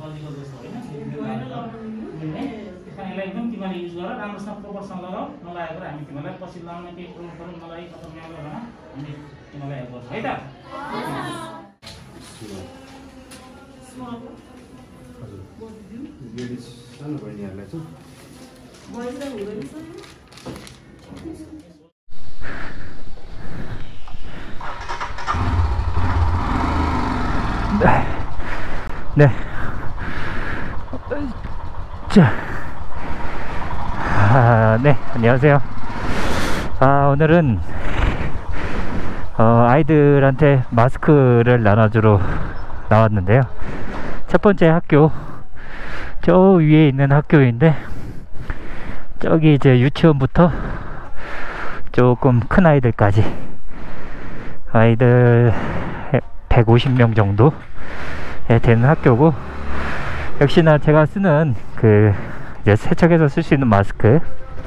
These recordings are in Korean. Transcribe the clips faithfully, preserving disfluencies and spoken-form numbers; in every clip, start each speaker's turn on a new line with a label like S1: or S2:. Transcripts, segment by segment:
S1: सजिलो जस्तो होइन यसलाई एकदम तिमीले युज गर राम्रोसँग प्रोपरसँग लगाऊ नलागेको हामी तिमीलाई पछि लाउन केही प्रब्लम प्रब्लम नलागि खतम नगरन हामी तिमीलाई हेल्प गर्छौँ है त
S2: हजुर सानो बहिनीहरूलाई चाहिँ
S3: 네. 자. 아, 네. 안녕하세요. 아, 오늘은 어, 아이들한테 마스크를 나눠주러 나왔는데요. 첫 번째 학교, 저 위에 있는 학교인데, 저기 이제 유치원부터 조금 큰 아이들까지, 아이들 백오십 명 정도 되는 학교고, 역시나 제가 쓰는 그 이제 세척해서 쓸 수 있는 마스크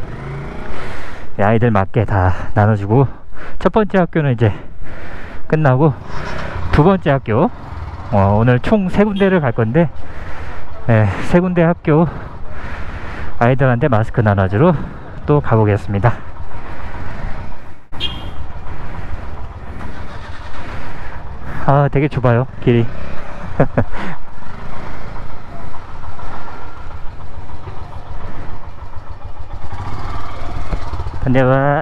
S3: 아이들 맞게 다 나눠주고, 첫 번째 학교는 이제 끝나고 두 번째 학교, 어, 오늘 총 세 군데를 갈 건데, 네, 세 군데 학교 아이들한테 마스크 나눠주러 또 가보겠습니다. 아, 되게 좁아요, 길이. धन्यवाद.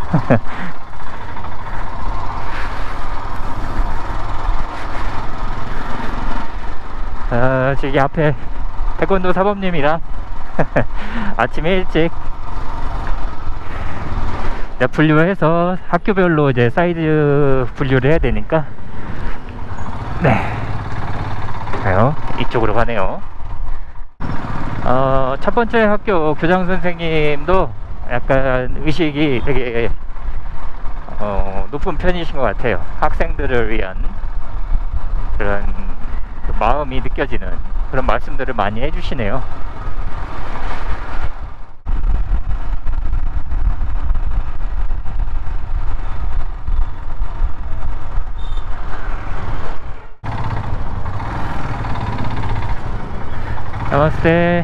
S3: 어, 저기 앞에 태권도 사범님이랑 아침에 일찍 분류해서 학교별로 이제 사이즈 분류를 해야 되니까, 네, 가요. 이쪽으로 가네요. 어, 첫 번째 학교 교장 선생님도 약간 의식이 되게 어, 높은 편이신 것 같아요. 학생들을 위한 그런 그 마음이 느껴지는 그런 말씀들을 많이 해주시네요. 나마스테.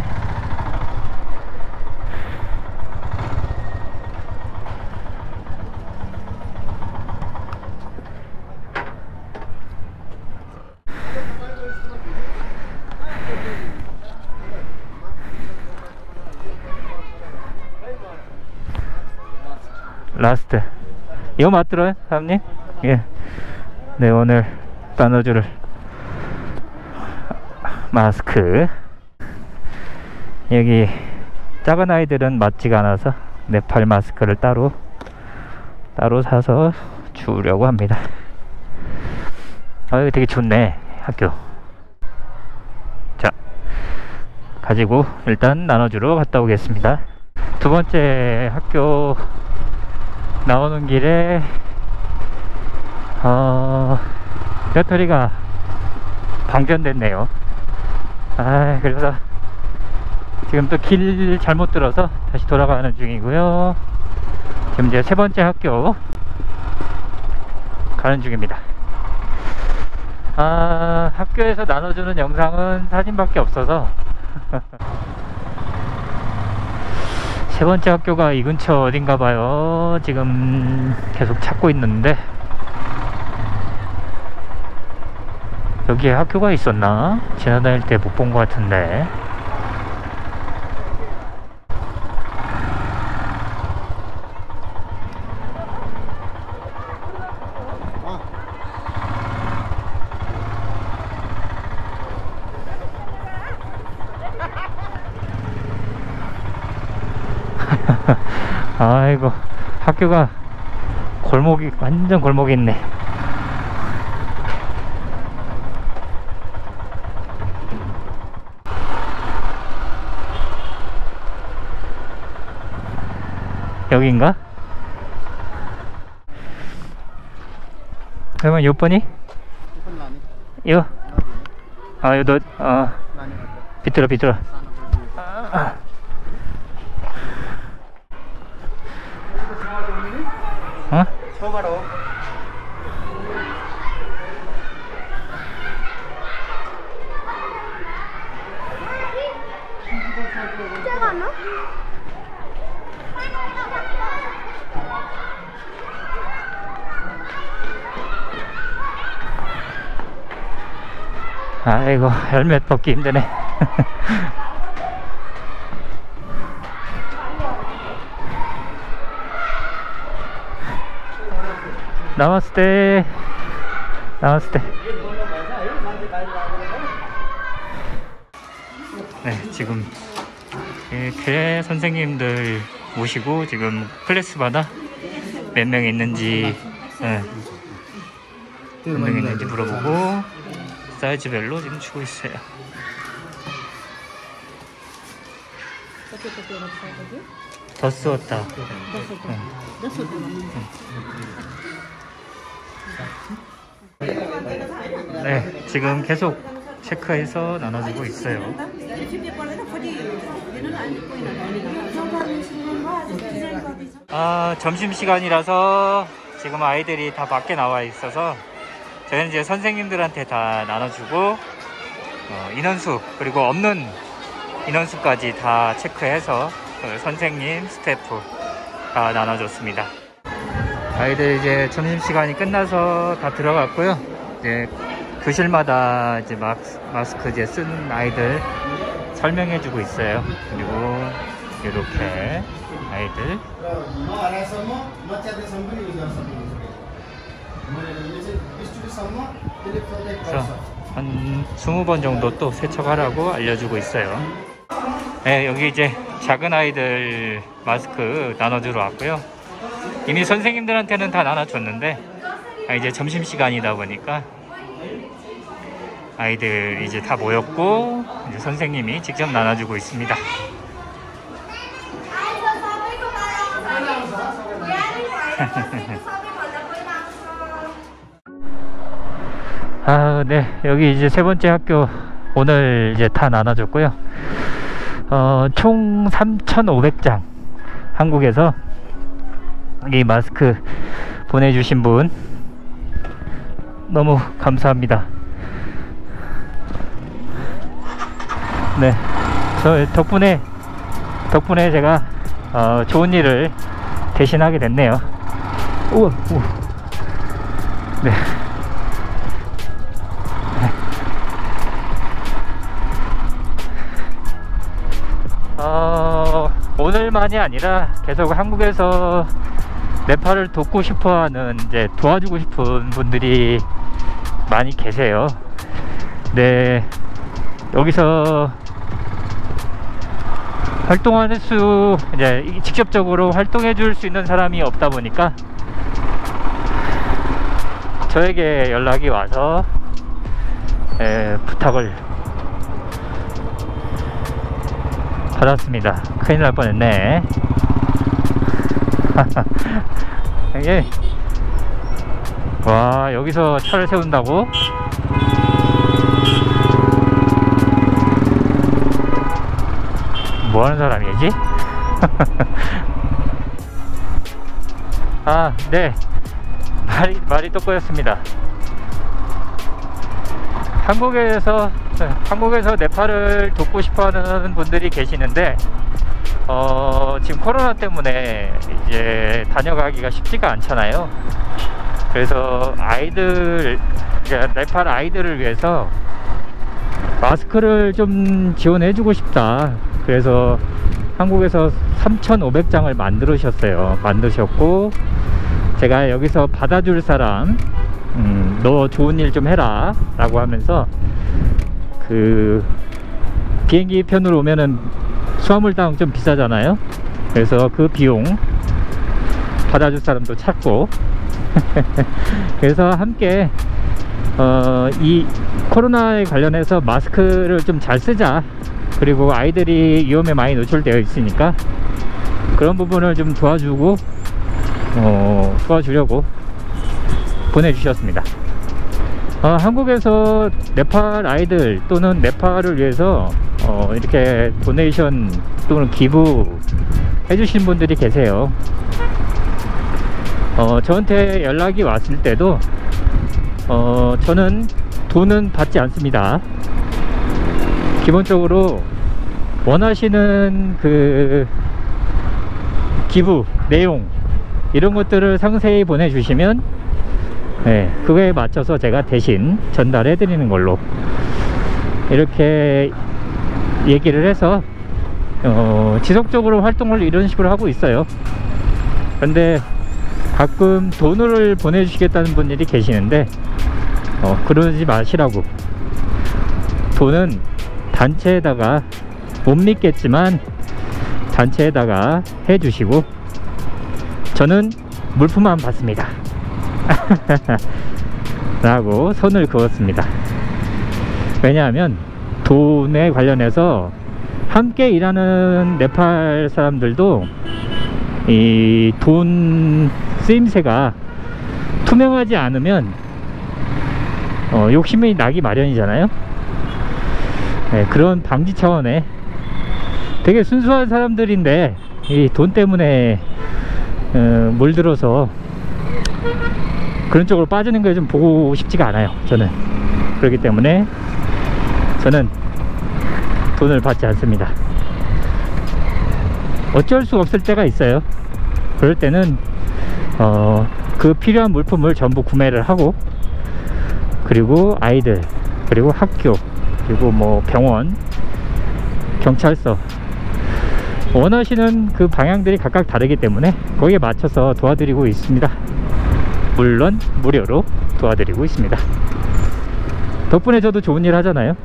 S3: 라스트. 이거 맞더라요, 사장님? 예. 네, 오늘 나눠줄 마스크. 여기 작은 아이들은 맞지가 않아서 네팔 마스크를 따로 따로 사서 주려고 합니다. 아, 여기 되게 좋네, 학교. 자, 가지고 일단 나눠주러 갔다 오겠습니다. 두 번째 학교 나오는 길에 어, 배터리가 방전됐네요. 아, 그래서 지금 또 길 잘못 들어서 다시 돌아가는 중이고요. 지금 이제 세 번째 학교 가는 중입니다. 아, 학교에서 나눠주는 영상은 사진밖에 없어서 세 번째 학교가 이 근처 어딘가 봐요. 지금 계속 찾고 있는데, 여기에 학교가 있었나? 지나다닐 때 못 본 것 같은데. 아이고, 학교가 골목이 완전 골목이 있네. 여긴가? 그러면 몇 번이? 요? 아, 요 너, 어, 비틀어 비틀어. 아. 어?
S2: 처음으로
S3: 아이고, 헬멧 벗기 힘드네. 나마스테. 나마스테. 네, 지금 이렇게 선생님들 모시고 지금 클래스마다 몇 명 있는지, 네, 몇 명 있는지 물어보고 사이즈별로 지금 주고 있어요. 더 쓰었다. 네, 지금 계속 체크해서 나눠주고 있어요. 아, 점심시간이라서 지금 아이들이 다 밖에 나와 있어서 저희는 이제 선생님들한테 다 나눠주고, 어, 인원수 그리고 없는 인원수까지 다 체크해서 그 선생님, 스태프 다 나눠줬습니다. 아이들 이제 점심시간이 끝나서 다 들어갔고요. 이제 교실마다 이제 마스, 마스크 이제 쓴 아이들 설명해주고 있어요. 그리고 이렇게 아이들 그래서 한 스무 번 정도 또 세척하라고 알려주고 있어요. 네, 여기 이제 작은 아이들 마스크 나눠주러 왔고요. 이미 선생님들한테는 다 나눠줬는데, 아, 이제 점심시간이다 보니까 아이들 이제 다 모였고 이제 선생님이 직접 나눠주고 있습니다. 아, 네, 여기 이제 세 번째 학교 오늘 이제 다 나눠줬고요. 어, 총 삼천오백 장 한국에서 이 마스크 보내주신 분 너무 감사합니다. 네, 저 덕분에 덕분에 제가 어, 좋은 일을 대신하게 됐네요. 우와, 우와. 네. 어, 오늘만이 아니라 계속 한국에서 네팔을 돕고 싶어하는, 이제 도와주고 싶은 분들이 많이 계세요. 네, 여기서 활동할 수, 이제 직접적으로 활동해 줄 수 있는 사람이 없다 보니까 저에게 연락이 와서 에, 부탁을 받았습니다. 큰일 날 뻔했네. 이게, 와, 여기서 차를 세운다고? 뭐 하는 사람이지? 아, 네. 말이, 말이 또 꼬였습니다. 한국에서, 한국에서 네팔을 돕고 싶어 하는 분들이 계시는데, 어, 지금 코로나 때문에 이제 다녀가기가 쉽지가 않잖아요. 그래서 아이들, 이제 네팔 아이들을 위해서 마스크를 좀 지원해주고 싶다. 그래서 한국에서 삼천오백 장을 만들으셨어요. 만드셨고, 제가 여기서 받아줄 사람, 음, 너 좋은 일 좀 해라 라고 하면서, 그 비행기 편으로 오면은 수화물당 좀 비싸잖아요. 그래서 그 비용 받아줄 사람도 찾고 그래서 함께 어, 이 코로나에 관련해서 마스크를 좀 잘 쓰자. 그리고 아이들이 위험에 많이 노출되어 있으니까 그런 부분을 좀 도와주고 어, 도와주려고 보내주셨습니다. 어, 한국에서 네팔 아이들 또는 네팔을 위해서 어, 이렇게 도네이션 또는 기부 해주신 분들이 계세요. 어, 저한테 연락이 왔을 때도 어, 저는 돈은 받지 않습니다. 기본적으로 원하시는 그 기부 내용 이런 것들을 상세히 보내주시면, 네, 그거에 맞춰서 제가 대신 전달해 드리는 걸로 이렇게 얘기를 해서 어, 지속적으로 활동을 이런 식으로 하고 있어요. 근데 가끔 돈을 보내주시겠다는 분들이 계시는데 어, 그러지 마시라고. 돈은 단체에다가, 못 믿겠지만 단체에다가 해주시고 저는 물품만 받습니다 라고 선을 그었습니다. 왜냐하면 돈에 관련해서 함께 일하는 네팔 사람들도 이 돈 쓰임새가 투명하지 않으면 어, 욕심이 나기 마련이잖아요. 네, 그런 방지 차원에 되게 순수한 사람들인데 이 돈 때문에 어, 물들어서 그런 쪽으로 빠지는 게 좀 보고 싶지가 않아요, 저는. 그렇기 때문에 저는 돈을 받지 않습니다. 어쩔 수 없을 때가 있어요. 그럴 때는 어, 그 필요한 물품을 전부 구매를 하고, 그리고 아이들, 그리고 학교, 그리고 뭐 병원, 경찰서, 원하시는 그 방향들이 각각 다르기 때문에 거기에 맞춰서 도와드리고 있습니다. 물론 무료로 도와드리고 있습니다. 덕분에 저도 좋은 일 하잖아요.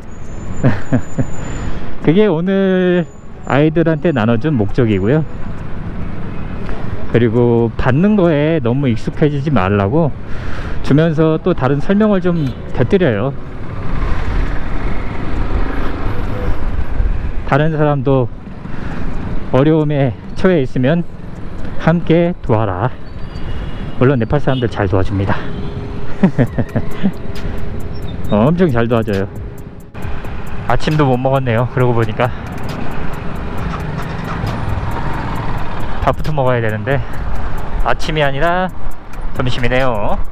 S3: 그게 오늘 아이들한테 나눠준 목적이고요. 그리고 받는 거에 너무 익숙해지지 말라고 주면서 또 다른 설명을 좀 곁들여요. 다른 사람도 어려움에 처해 있으면 함께 도와라. 물론 네팔 사람들 잘 도와줍니다. 어, 엄청 잘 도와줘요. 아침도 못 먹었네요. 그러고 보니까 밥부터 먹어야 되는데 아침이 아니라 점심이네요.